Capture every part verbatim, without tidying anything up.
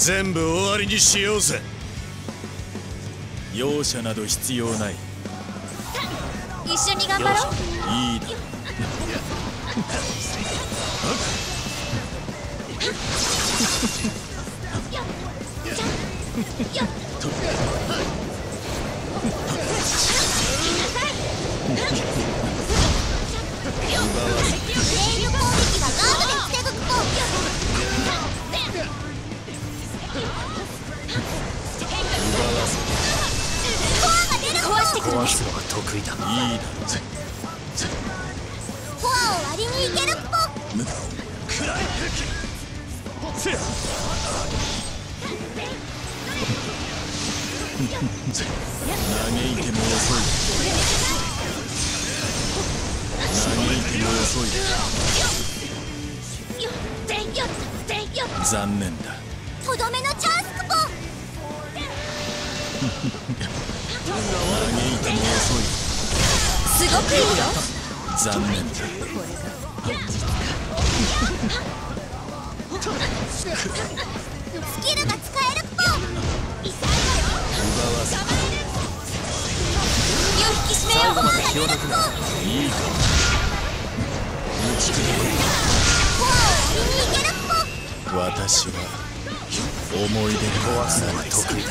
全部終わりにしようぜ。 容赦など必要ない。 一緒に頑張ろう。 いいだ。 壊すのが得意だ。 いいだ。 コアを割りにいけるっぽ。 くらえ。せや。 嘆いても遅い。嘆いても遅い。残念だ。 とどめのチャンスクポ。 嘆いても遅い。 すごくいいよ。 残念だ。 スキルが使えるっぽ。身を引き締めよう。コアが出るっぽ。 いいか。 コアを割りにいけるっぽ。 私は思い出が壊すのが得意だ。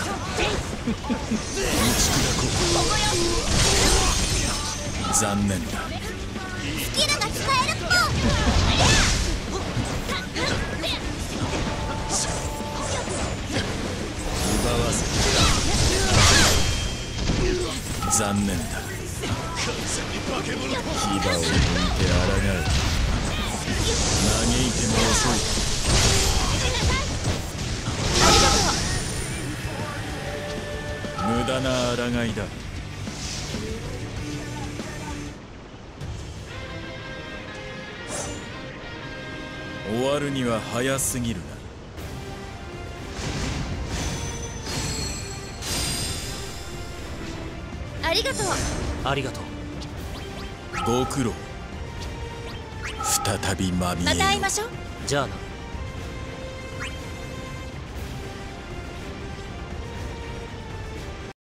残念だ。 スキルが使えるっぽ。 残念だ。牙を抜いて抗う。嘆いても遅い。無駄な抗いだ。終わるには早すぎるな。 ありがとう。 ありがとう。 ご苦労。再びまみえよ。 また会いましょう。 じゃあな。